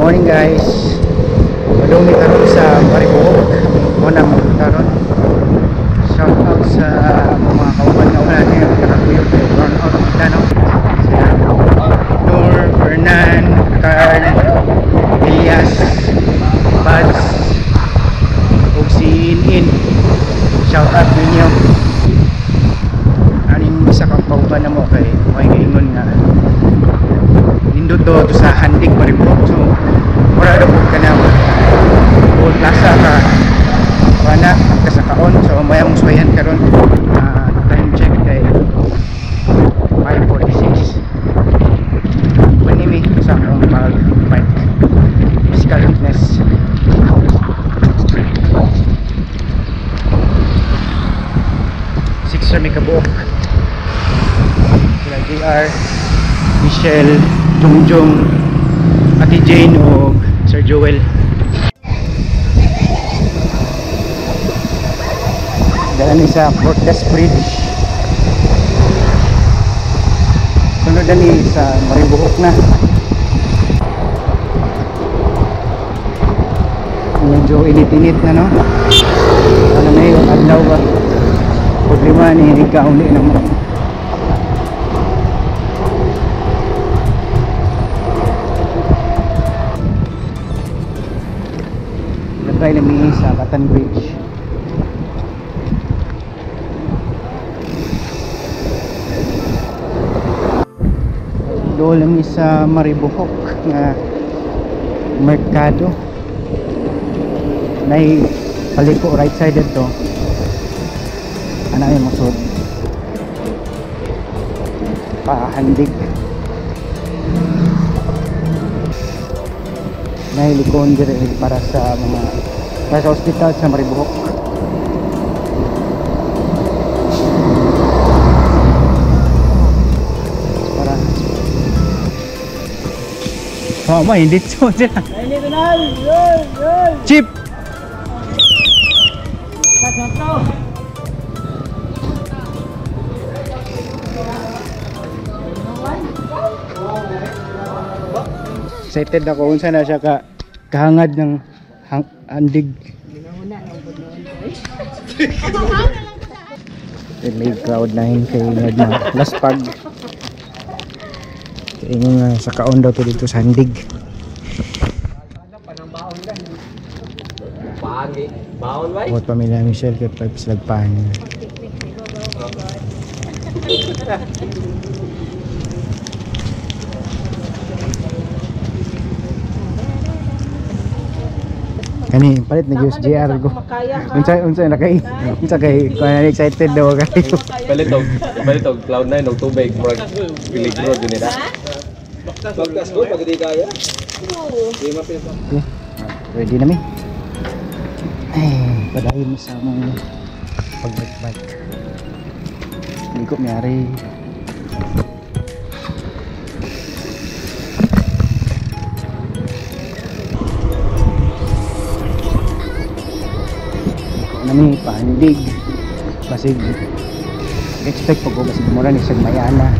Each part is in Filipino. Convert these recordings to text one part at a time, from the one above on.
morning guys. Madumi karon sa Maribohok. Muna karon. Shout out sa mga kauban na wala niyo nakakuyog kay burn out kita no. Sila Nur, Fernan, Carl, Elias, Pads, ug si In. Shout out ninyo. Aning isa kang kauban na mo kay may giingon nga nindot do sa Handig Maribohok. So mura daw ka na buong plaza ka wala kasakaon. So mayang muswayan karon. Time check kay 5:46. Panimi sa akong pag-bike physical fitness. Sixer may kabuok sila JR, Michelle, Jungjung, Ate Jane o Sir Joel. Dala ni sa Fortress Bridge. Sunod na ni sa Maribohok na. Medyo init-init na no. Ano na yung adlaw ba? Problema ni Kauli naman. Try namin sa Batan Bridge. Doon lang sa Maribohok nga merkado. Nay paliko right side dito. Ano yung masod? Pahandig. Nay likon dire para sa mga para sa hospital sa Maribohok. Para may dito dyan. Chip! Excited ako kung saan na siya kahangad ng Handig. May crowd na yun kay na last pag kaya sa kaon daw to dito sa Handig. Bawat pamilya Michelle kaya pagpaslagpahan niya. Kani palit na use JR ko. Unsa nakay? Unsa kay excited daw kayo. Palit og Cloud9 og tubig murag peligro din nila. Bagkas ko pag di kaya. Di mapil pa. Ready na mi. Ay, padayon sa among pag-bike. Hindi ko mayari. Nami Pahandig basig expect po ko basig mura ni siyang Mayana.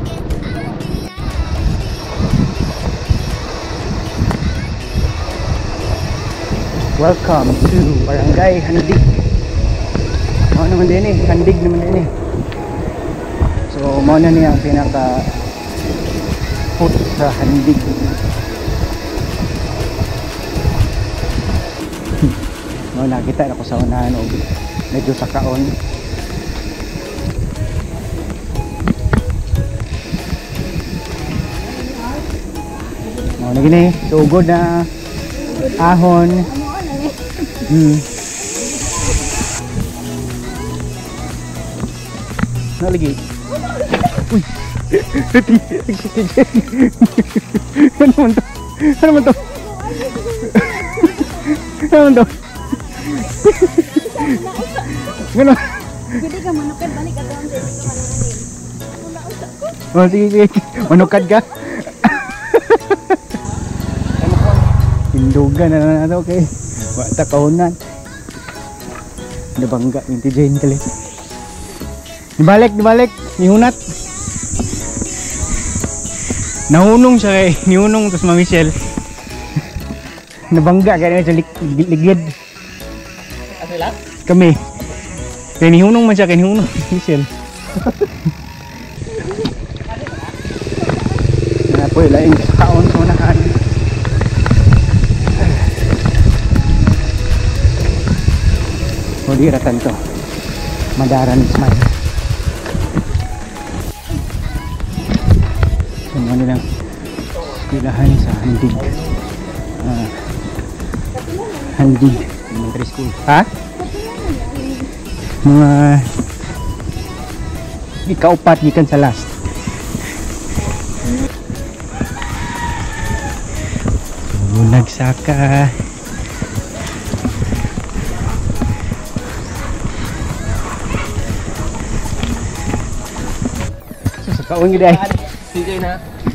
Welcome to Barangay Handig. Mao naman din Handig naman din so mao na niya ang pinaka foot sa Handig. No, nakita na ko sa unahan o medyo sa kaon. No, nagini sugod na ahon. Lagi. Uy. Ano man to? Ano man to? Ano man to? Gano'n? Pwede ka manukad, balik ka doon. Oh, sige. Manukad ka? Hindugan na nato kay wata kaunan. Nabangga yung TJ Intel. Dibalik, nihunat. Nahunong siya kay, nihunong tapos Ma Michelle. Nabangga kaya sa ligid. Asila? Kami. Kaya nihunong man siya, kaya nihunong. Michelle. Na po ilaing kaon sa unahan. O di ratan to. Madaran smile. Semua nilang pilahan sa Handig. Handig Elementary School. Ha? Mga ikaupat gikan sa last. Nagsaka. Sa kaon gid ay. CJ na.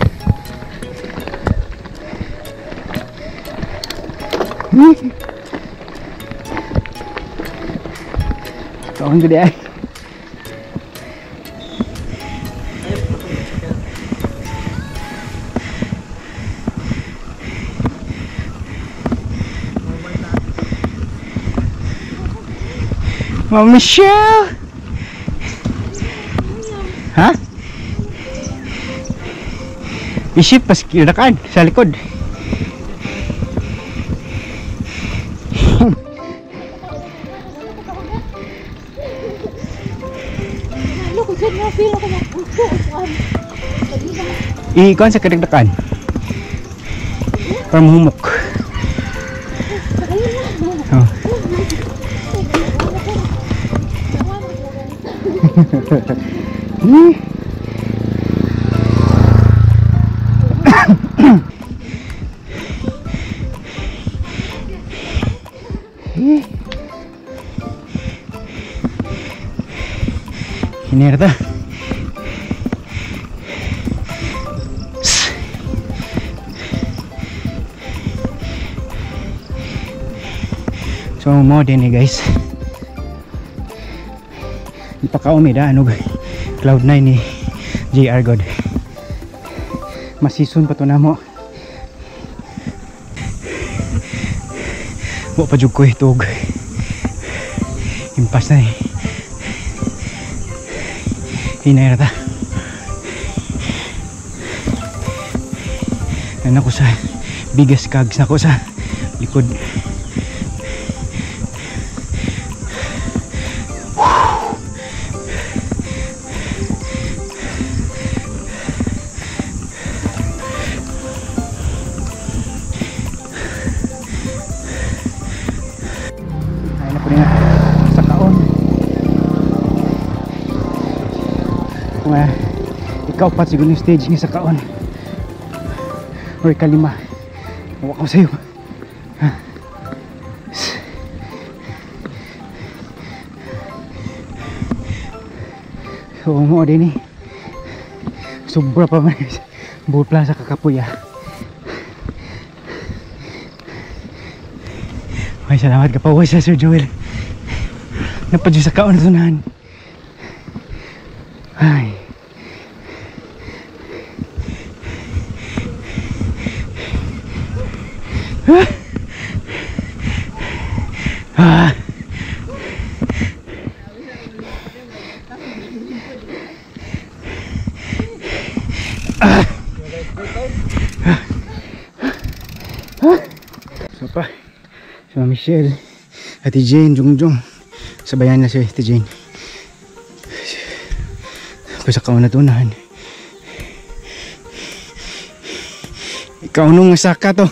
Kaon gid ay. Mama Michelle. Ha? Isip pas kirakan sa likod. Look, good na feel ako na. Ikuan sa kadagdakan. Para mahumok. Oh. Mierda. So mo din eh guys. Ipakaumid ano Cloud9 ni JR God. Masison pa to na mo. Wa pa jud ko itog. Impas na eh. Hinay na ta. Ano ko sa biggest cogs na ko sa likod. Ay na po rin sa kaon. Kung ikaw pa siguro yung stage niya sa kaon or ikalima huwag ko sa'yo. So mo din eh sobra pa man bulpla sa kakapuya. Ay salamat ka pa sa Sir Joel napadyo sa kaon na sunahan. Ay so pa si Michelle, Ate Jane, Jungjung sabayan na si Ate Jane sa kaon na tunahan. Ikaw nung saka to.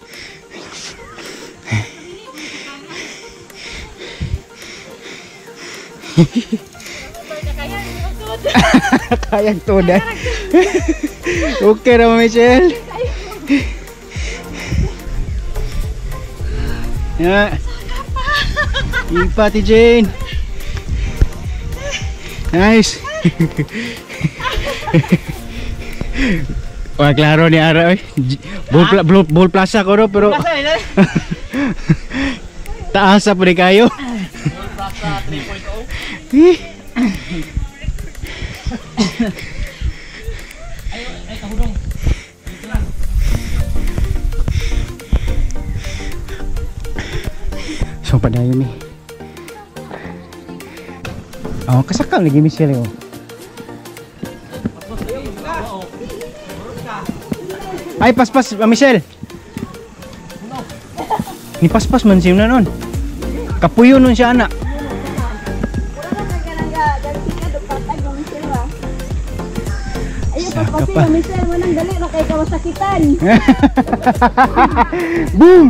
Kayang tudan. Okay na Michelle. Ya. Ipa Ate Jane. Nice. Wah klaro ni ara oy. Ball plaza ko ro pero taasa pa rin kayo. Ball plaza 3.0. Ay kahudong. So padayon ni. Oh, kasakal lagi Michelle oh. Ay paspas Michelle. Ni paspas man siya na nun. Kapuyo nun siya anak. Saka pa. Michelle, manang dali na kay kawasakitan. Boom!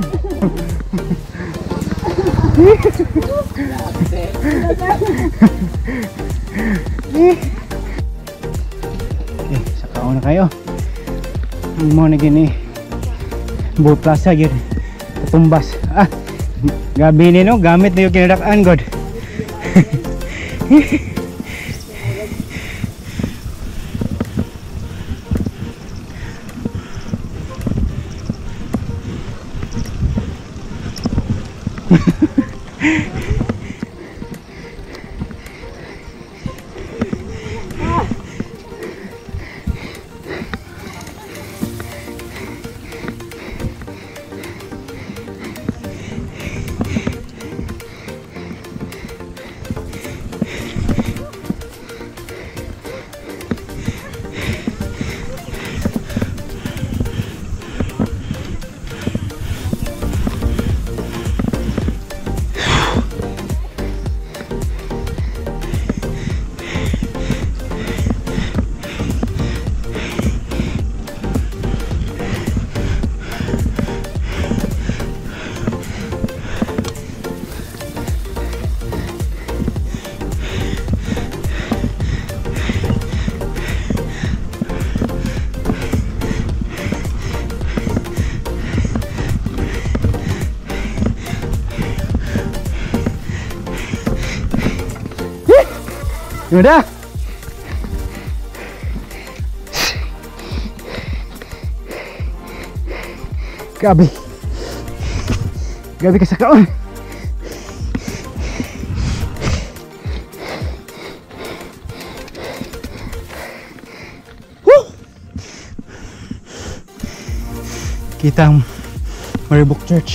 Okay, sakaon na kayo. Ang mo na gini. Bull Plaza gini. Tumbas. Ah, gabi ni no, gamit na yung kinadakaan god. Udah. Gabi. Gabi kasakaon. Kita ang Maribok Church.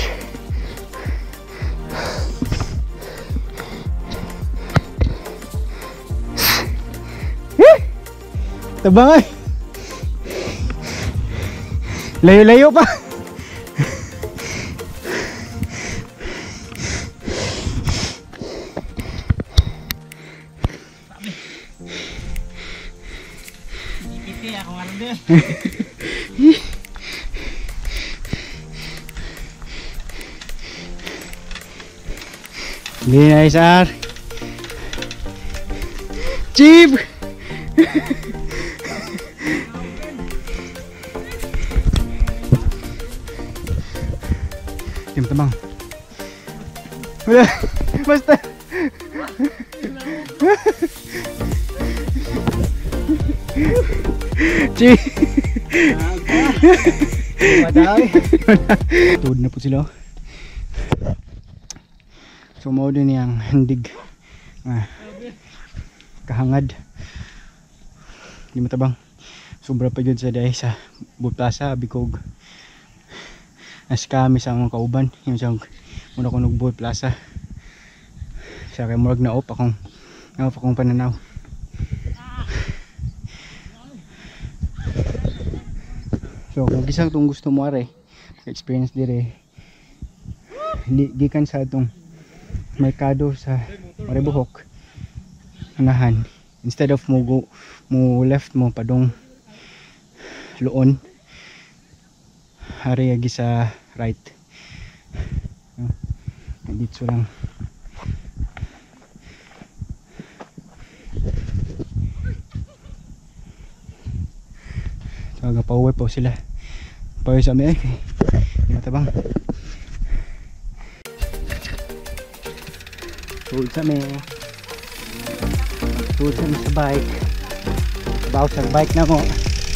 Tabang ay. Layo-layo pa. Dikiti ako nga din. Hindi na isar. Jeep. Tim tabang. Wala. Basta. Ci. Padahal. Tuod na po sila. So mao din yang handig. Kahangad. Di matabang. Sobra pa yun sa dahi sa Bull Plaza, Bicog. As kami sa mga kauban yung siyang muna ko nag Bull Plaza siya kay murag na op akong pananaw. So kung isang itong gusto mo are experience dire gikan sa itong merkado sa Maribohok anahan instead of mo left mo padong Luon hari lagi sa right dito lang so pauwi po sila pauwi sa amin di matabang tulad sa amin sa bike bawa sa bike na mo.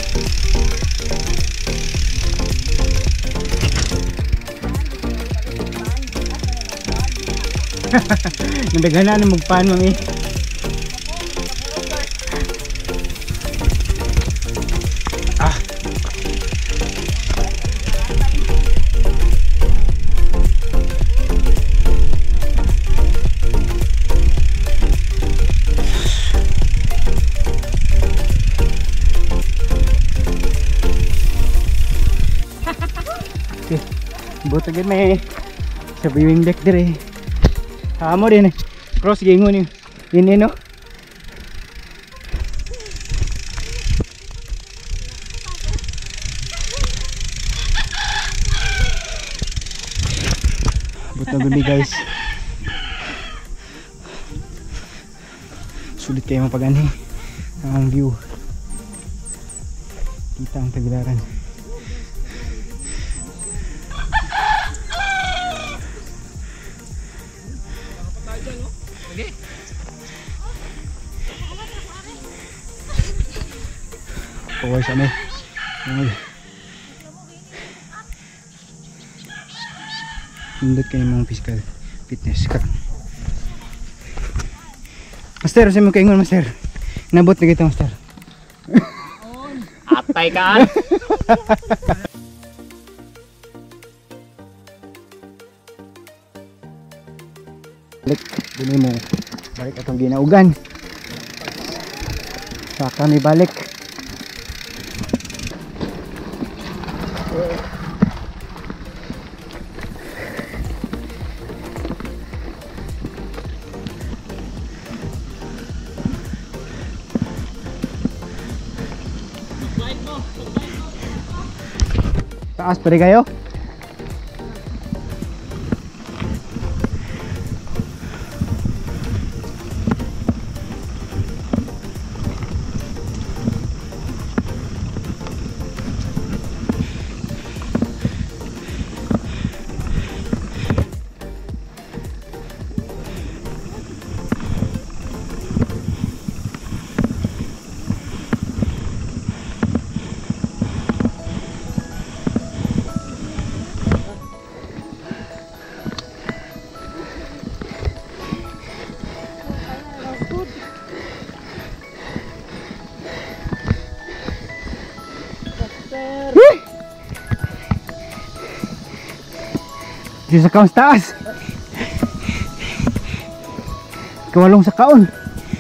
Nandagana na magpaan mo eh. Buto gid may sa viewing deck dire. Amo din cross gingon ini no. Buto gid guys. Sulit kayo mapagani ang view. Kita ang Tagbilaran. Okay. Paway sa may. Hindot kayo mga physical fitness ka. Master, saan mo kaingon master? Nabot na kita master. Atay ka. Balik, dini mo. Balik atong ginaugan. Sa kami balik. Taas pa rin kayo? Di sa kaon sa taas. Kawalong sa kaon.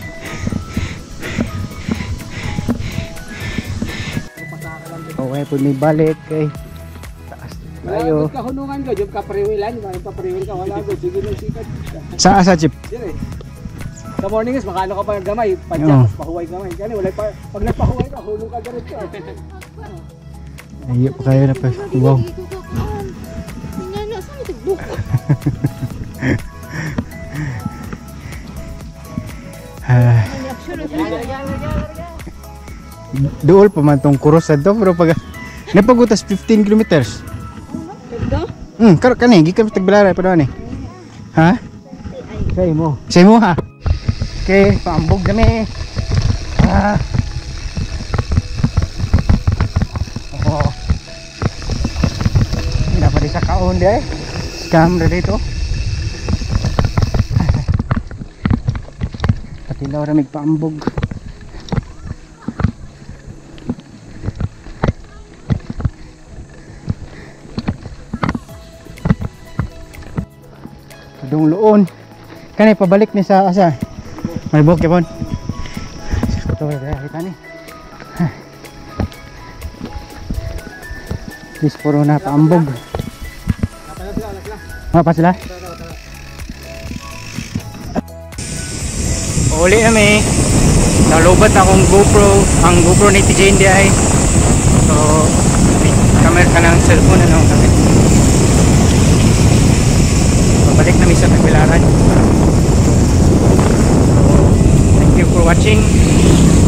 Okay po may balik kay taas tayo. Kahunungan ko, yung kapriwilan, yung kapriwil ka, wala ko, sige na sikat. Sa asa chip? Dire. Sa morning is, makano ka pa ng gamay, Oo. padyak, pahuway gamay. Kaya wala pa, pag nagpahuway ka, hulong ka ganito. Ayop pa kayo na pa. Wow. Duol pa man tong kuros sa to pero pag napagutas 15 kilometers. Kani gikan sa Tagbilaran pa daw ni. Ha? Say mo. Say mo ha. Okay, paambog kami. Oh. Hindi pa rin sa kaon di ay. Scam na dito. Patilaw ramig paambog. Dong luon. Kani pabalik ni sa asa. May bukid pon. Ito kita ni. Bis puro na paambog. Apa sila? Uli kami. Nalubat akong GoPro. Ang GoPro ni TJ hindi ay. So, camera ka ng cellphone ano kami. Pabalik namin sa Tagbilaran. Thank you for watching.